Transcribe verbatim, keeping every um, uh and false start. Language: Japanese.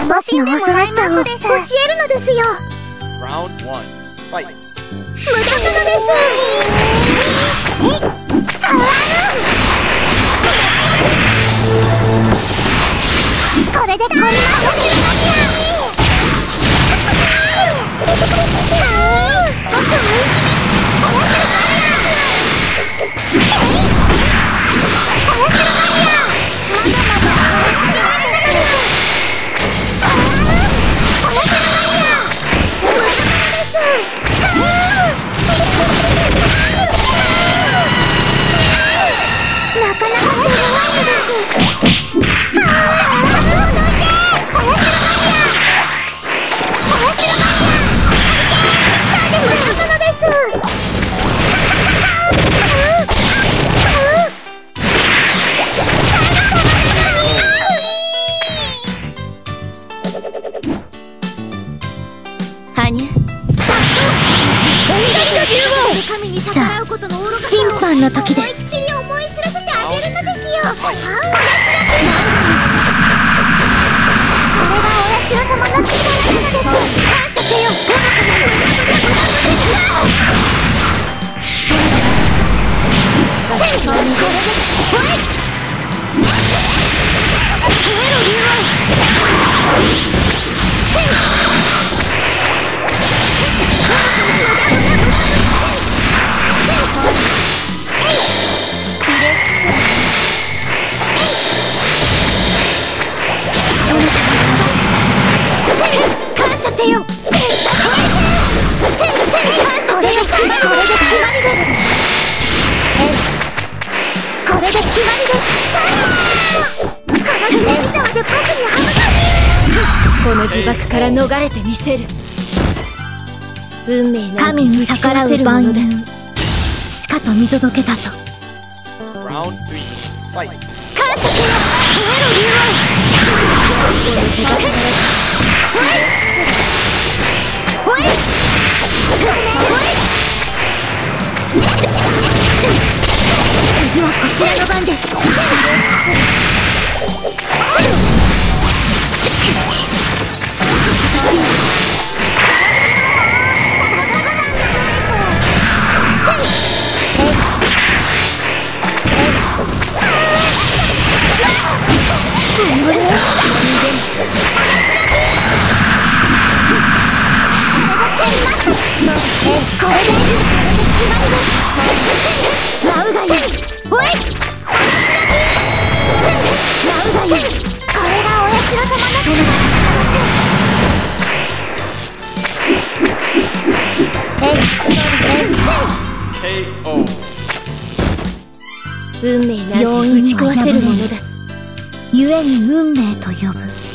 楽しんでもらいますです。教えるのですよ。 Round one, fight. 無駄なのです。これでこんなことにな審判の時です。思いっきり思い知らせてあげるのですよ。これがお社様の力なのです。感謝せよ。この呪縛から逃れてみせる。運命なんて打ち壊せるものだ。しかと見届けたぞ。 Round three, fight. 感謝せよ。吠えろ竜王。この呪縛からおいおい次はこちらの番です。運命なんて打ち壊せるものだ。故に運命と呼ぶ。